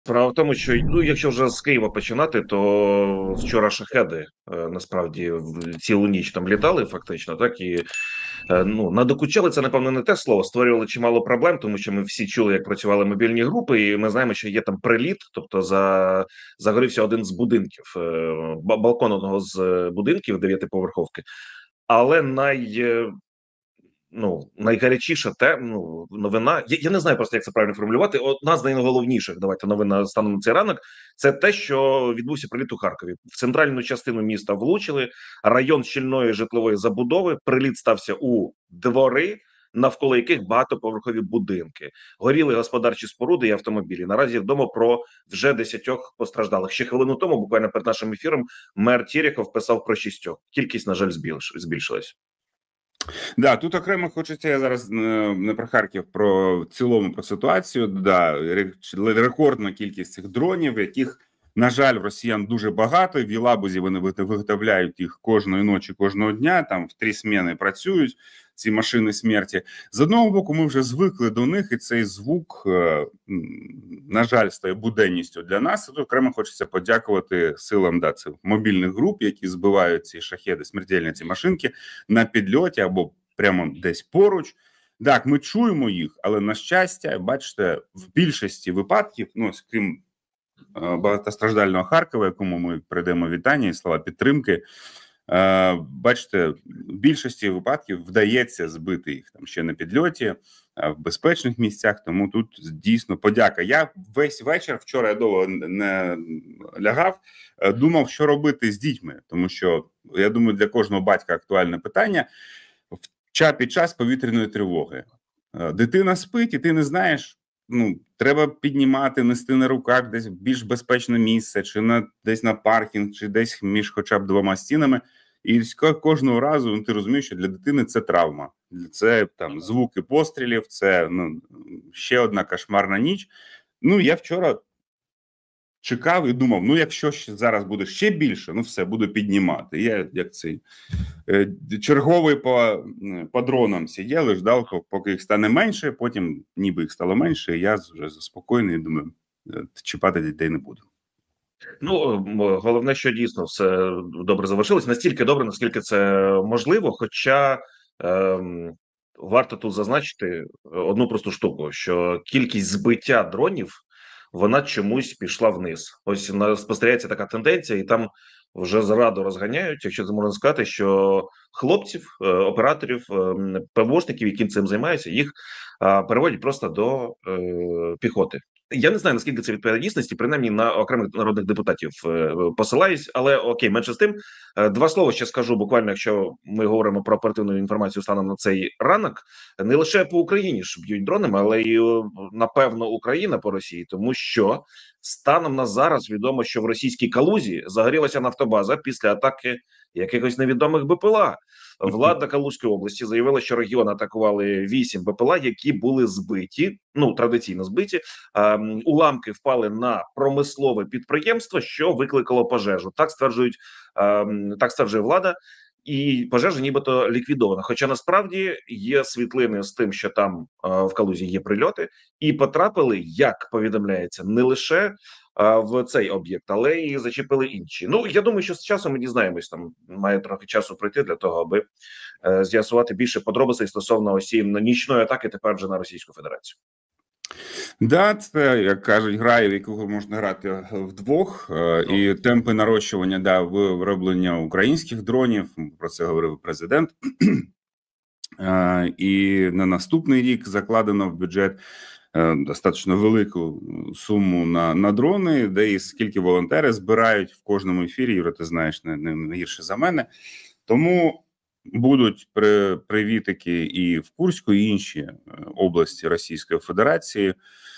Справа в тому, що ну, якщо вже з Києва починати, то вчора шахеди насправді цілу ніч там літали, фактично, так і ну надокучали це, напевно, не те слово. Створювали чимало проблем, тому що ми всі чули, як працювали мобільні групи, і ми знаємо, що є там приліт, тобто загорівся один з будинків, балкон одного з будинків дев'ятиповерховки. Але найгарячіша новина. Я не знаю просто, як це правильно формулювати. Одна з найголовніших, давайте новина станом на цей ранок. Це те, що відбувся приліт у Харкові. В центральну частину міста влучили район щільної житлової забудови. Приліт стався у двори, навколо яких багатоповерхові будинки. Горіли господарчі споруди і автомобілі. Наразі відомо про вже 10 постраждалих. Ще хвилину тому, буквально перед нашим ефіром, мер Терехов писав про 6. Кількість, на жаль, збільшилась. Да, тут окремо хочеться, я зараз не про Харків, про цілому про ситуацію. Да, рекордна кількість цих дронів, яких, на жаль, в росіян дуже багато. В Єлабузі вони виготовляють їх кожної ночі, кожного дня. Там в 3 зміни працюють ці машини смерті. З одного боку, ми вже звикли до них, і цей звук, на жаль, стає буденністю для нас. Тут окремо хочеться подякувати силам цих мобільних груп, які збивають ці шахеди, смертельні ці машинки на підльоті або прямо десь поруч. Так, ми чуємо їх, але, на щастя, бачите, в більшості випадків, ну, крім багатостраждального Харкова, якому ми передаємо вітання і слова підтримки, бачите, в більшості випадків вдається збити їх там ще на підльоті, в безпечних місцях, тому тут дійсно подяка. Я весь вечір, вчора я довго не лягав, думав, що робити з дітьми, тому що, я думаю, для кожного батька актуальне питання під час повітряної тривоги. Дитина спить, і ти не знаєш, ну, треба піднімати, нести на руках десь в більш безпечне місце, чи десь на паркінг, чи десь між хоча б 2 стінами. І кожного разу ти розумієш, що для дитини це травма. Це там звуки пострілів, це ще одна кошмарна ніч. Ну, я вчора чекав і думав, ну, якщо зараз буде ще більше, ну, все, буду піднімати. Я, як цей черговий по дронам сиділи, ждав, поки їх стане менше, потім ніби їх стало менше, і я вже заспокоєний, думаю, чіпати дітей не буду. Ну, головне, що дійсно все добре завершилось. Настільки добре, наскільки це можливо. Хоча варто тут зазначити одну просту штуку, що кількість збиття дронів, вона чомусь пішла вниз. Ось спостерігається така тенденція, і там вже зраду розганяють, якщо це можна сказати, що хлопців, операторів, ПВОшників, які цим займаються, їх переводять просто до піхоти. Я не знаю, наскільки це відповідає дійсності, принаймні на окремих народних депутатів посилаюсь, але окей, менше з тим. 2 слова ще скажу, буквально, якщо ми говоримо про оперативну інформацію станом на цей ранок, не лише по Україні ж б'ють дронами, але і, напевно, Україна по Росії, тому що станом на зараз відомо, що в російській Калузі загорілася нафтобаза після атаки якихось невідомих БПЛА. Влада Калузької області заявила, що регіон атакували 8 БПЛА, які були збиті, ну, традиційно збиті. Уламки впали на промислове підприємство, що викликало пожежу. Так стверджує влада. І пожежа нібито ліквідована. Хоча насправді є світлини з тим, що там в Калузі є прильоти, і потрапили, як повідомляється, не лише в цей об'єкт, але і зачепили інші. Ну, я думаю, що з часом ми дізнаємось, там має трохи часу пройти для того, аби з'ясувати більше подробиць стосовно осі нічної атаки тепер вже на Російську Федерацію. Да, це, як кажуть, грає, в яку можна грати вдвох, і темпи нарощування вироблення українських дронів, про це говорив президент, і на наступний рік закладено в бюджет достатньо велику суму на дрони, де і скільки волонтери збирають в кожному ефірі, Юра, ти знаєш, не гірше за мене, тому будуть привітики і в Курську, і інші області Російської Федерації.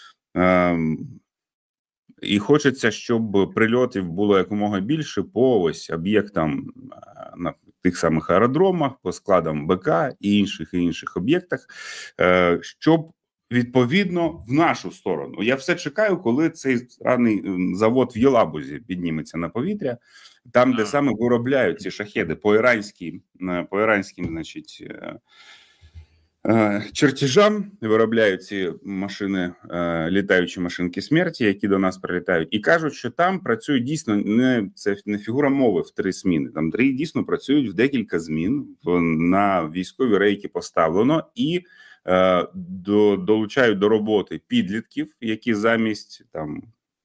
І хочеться, щоб прильотів було якомога більше по ось об'єктам на тих самих аеродромах, по складам БК і інших об'єктах, щоб відповідно в нашу сторону. Я все чекаю, коли цей ранний завод в Єлабузі підніметься на повітря, там, де саме виробляють ці шахеди по іранським, значить, чертежам, виробляють ці машини, літаючі машинки смерті, які до нас прилітають, і кажуть, що там працюють дійсно, це не фігура мови в 3 зміни, там дійсно працюють в декілька змін, на військові рейки поставлено, і долучають до роботи підлітків, які замість там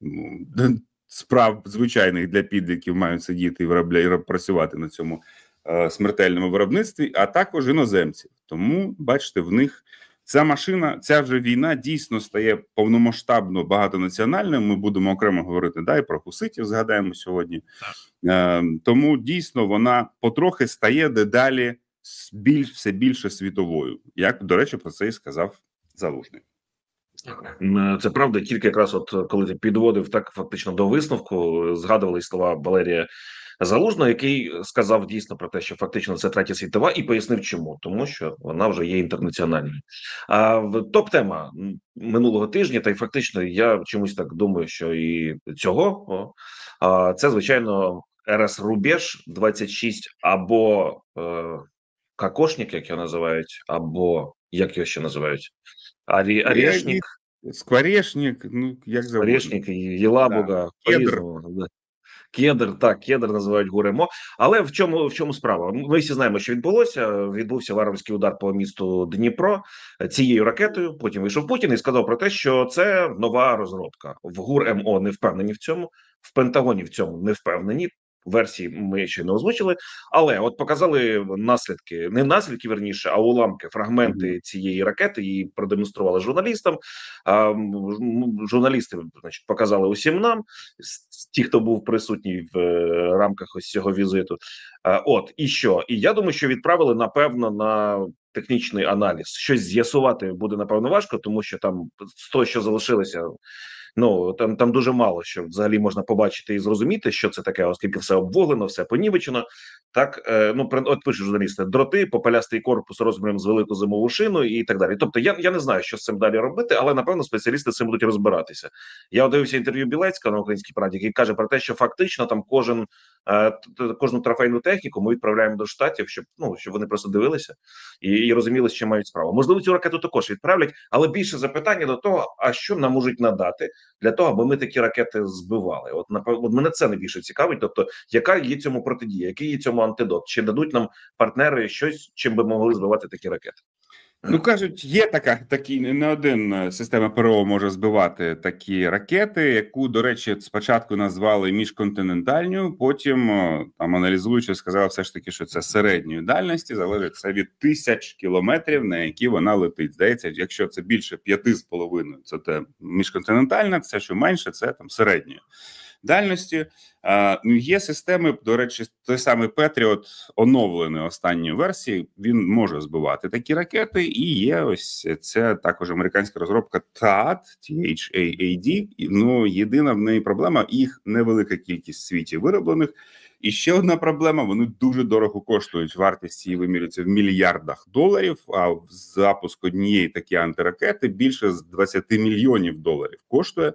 справ звичайних для підлітків мають сидіти і працювати на цьому смертельному виробництві, а також іноземців. Тому, бачите, в них ця машина, ця вже війна дійсно стає повномасштабно багатонаціональною. Ми будемо окремо говорити, і про хуситів згадаємо сьогодні. Тому дійсно вона потрохи стає дедалі все більше світовою. Як, до речі, про це і сказав Залужний. Це правда, тільки якраз коли ти підводив так фактично до висновку, згадували слова Валерія Залужного, який сказав дійсно про те, що фактично це третя світова, і пояснив чому, тому що вона вже є інтернаціональною. А в топ-тема минулого тижня, та й фактично я чомусь так думаю, що і цього, це звичайно РС Рубеж 26 або Кокошник, як його називають, або як його ще називають, Орешник. Скворечник, як завгодно. Скворечник, Єлабуга, по-різному. Кедр називають ГУРМО. Але в чому справа? Ми всі знаємо, що відбувся варварський удар по місту Дніпро цією ракетою, потім вийшов Путін і сказав про те, що це нова розробка. В ГУРМО не впевнені в цьому, в Пентагоні в цьому не впевнені. Версії ми ще не озвучили, але от показали наслідки, не наслідки, верніше, а уламки, фрагменти цієї ракети, і продемонстрували журналістам. Журналісти, значить, показали усім нам, ті, хто був присутній в рамках ось цього візиту. І що? І я думаю, що відправили, напевно, на технічний аналіз. Щось з'ясувати буде, напевно, важко, тому що там з того, що залишилося, там дуже мало що взагалі можна побачити і зрозуміти, що це таке, оскільки все обвуглено, все понівечено. Так, от пише журналісти: дроти, попелястий корпус розміром з велику зимову шину і так далі. Тобто я не знаю, що з цим далі робити, але напевно спеціалісти з цим будуть розбиратися. Я дивився інтерв'ю Білецького на Українській правді, який каже про те, що фактично там кожну трофейну техніку ми відправляємо до Штатів, щоб вони просто дивилися і розуміли, з чим мають справу. Можливо, цю ракету також відправлять, але більше запитання до того, а що нам можуть надати для того, аби ми такі ракети збивали. От мене це найбільше цікавить. Тобто, яка є цьому протидія, який є цьому антидот? Чи дадуть нам партнери щось, чим би могли збивати такі ракети? Кажуть, є такі, не один система ПРО може збивати такі ракети, яку, до речі, спочатку назвали міжконтинентальною, потім, там, аналізуючи, сказали все ж таки, що це середньої дальності, залежить це від 1000 кілометрів, на які вона летить. Здається, якщо це більше 5,5, це міжконтинентальна, це що менше, це там середньої дальності. Є системи, до речі, той самий Петріот, оновлений останньої версії, він може збивати такі ракети, і є ось це також американська розробка THAAD, T-H-A-A-D. Єдина в неї проблема, їх невелика кількість в світі вироблених. І ще одна проблема, вони дуже дорого коштують, вартість її вимірюється в мільярдах доларів, а запуск однієї такої антиракети більше з 20 мільйонів доларів коштує.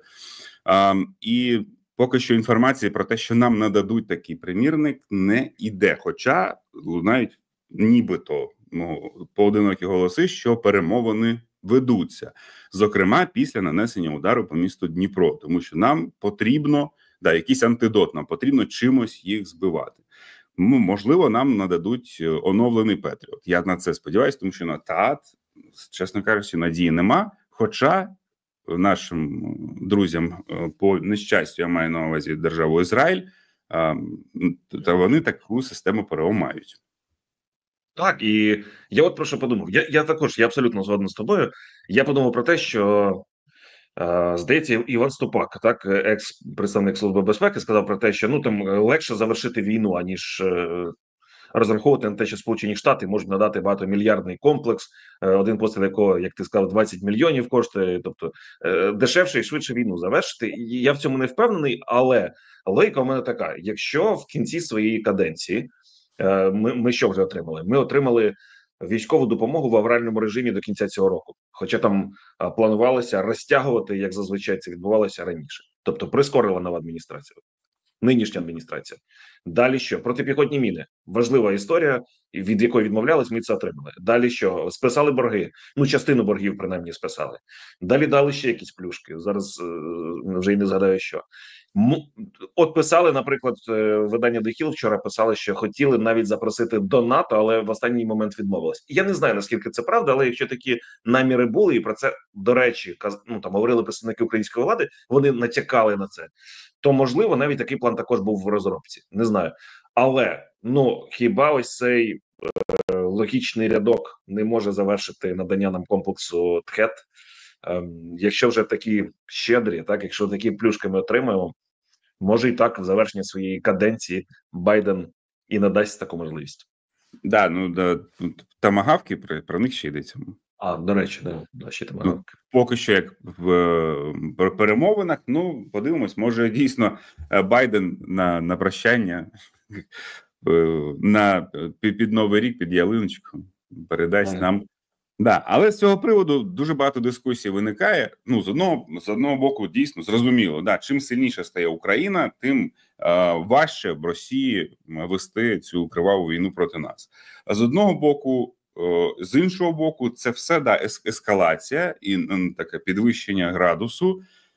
І поки що інформації про те, що нам нададуть такий примірник, не йде. Хоча лунають нібито поодинокі голоси, що перемовини ведуться. Зокрема, після нанесення удару по місту Дніпро. Тому що нам потрібно, якийсь антидот, нам потрібно чимось їх збивати. Можливо, нам нададуть оновлений Петріот. Я на це сподіваюся, тому що на ТААТ, чесно кажучи, надії нема. Хоча нашим друзям, по нещастю, я маю на увазі державу Ізраїль, та вони таку систему ПРО мають. Так, і я от про що подумав. Я абсолютно згоден з тобою. Я подумав про те, що, здається, Іван Ступак, так, екс-представник Служби безпеки, сказав про те, що там легше завершити війну, аніж розраховувати на те, що Сполучені Штати можуть надати багатомільярдний комплекс, один постріл якого, як ти сказав, 20 мільйонів коштує, тобто дешевше і швидше війну завершити. І я в цьому не впевнений, але логіка у мене така: якщо в кінці своєї каденції ми що вже отримали? Ми отримали військову допомогу в авральному режимі до кінця цього року, хоча там планувалося розтягувати, як зазвичай це відбувалося раніше, тобто прискорила нова адміністрація. нинішня адміністрація. Далі що? Протипіхотні міни. Важлива історія, від якої відмовлялись, ми це отримали. Далі що? Списали борги. Ну, частину боргів, принаймні, списали. Далі дали ще якісь плюшки. Зараз вже й не згадаю, що. От писали, наприклад, видання The Hill вчора писали, що хотіли навіть запросити до НАТО, але в останній момент відмовились. Я не знаю, наскільки це правда, але якщо такі наміри були, і про це, до речі, там говорили представники української влади, вони натякали на це, то, можливо, навіть такий план також був в розробці. Не знаю. Але, ну, хіба ось цей логічний рядок не може завершити надання нам комплексу ТХЕТ? Якщо вже такі щедрі, так, якщо такі плюшки ми отримаємо, може і так в завершення своєї каденції Байден і надасть таку можливість. Да, ну тамагавки, про них ще йдеться. А, до речі, да, ще тамагавки. Ну, поки що, як в перемовинах, ну, подивимось, може дійсно Байден на прощання під Новий рік, під ялиночку передасть нам. Да, але з цього приводу дуже багато дискусій виникає. Ну, з одного боку, дійсно зрозуміло, да, чим сильніше стає Україна, тим важче в Росії вести цю криваву війну проти нас. А з одного боку, з іншого боку, це все ескалація і таке підвищення градусу.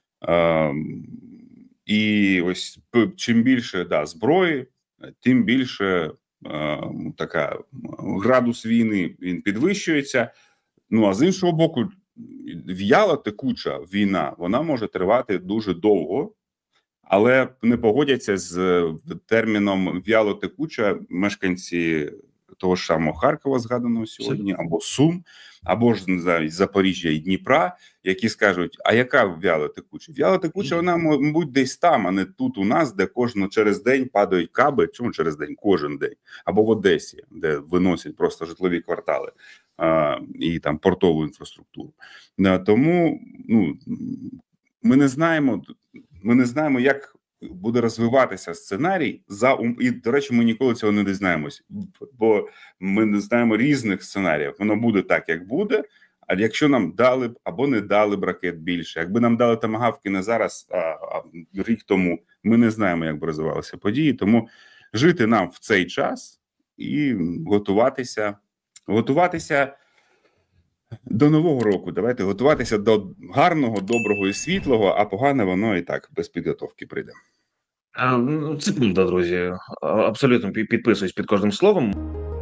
І ось чим більше зброї, тим більше така градус війни він підвищується. Ну, а з іншого боку, в'яла текуча війна, вона може тривати дуже довго, але не погодяться з терміном в'яло текуча мешканці того ж самого Харкова, згаданого сьогодні, або Сум, або ж, не знаю, Запоріжжя і Дніпра, які скажуть, а яка в'яло текуча? В'яло текуча, вона, мабуть, десь там, а не тут у нас, де через день падають каби, чому через день? Кожен день. Або в Одесі, де виносять просто житлові квартали і там портову інфраструктуру. Тому, ну, ми не знаємо, як буде розвиватися сценарій і, до речі, ми ніколи цього не дізнаємось, бо ми не знаємо різних сценаріїв. Воно буде так, як буде, а якщо нам дали б або не дали б ракет більше, якби нам дали томагавки не зараз, а рік тому, ми не знаємо, як би розвивалися події, тому жити нам в цей час і готуватися до Нового року. Давайте готуватися до гарного, доброго і світлого, а погане воно і так без підготовки прийде. Це правда, друзі. Абсолютно підписуюсь під кожним словом.